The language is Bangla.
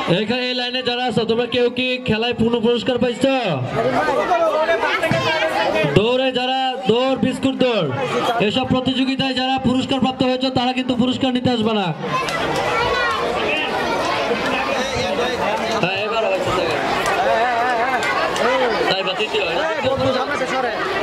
এখানে এই লাইনে যারা আছো তোমরা কেউ কি খেলায় পূর্ণ পুরস্কার পাইছো? দৌড়ে যারা দৌড় বিস্কুট দৌড় এসব প্রতিযোগিতায় যারা পুরস্কার প্রাপ্ত হয়েছে তারা কিন্তু পুরস্কার নিতে আসবে না। এবার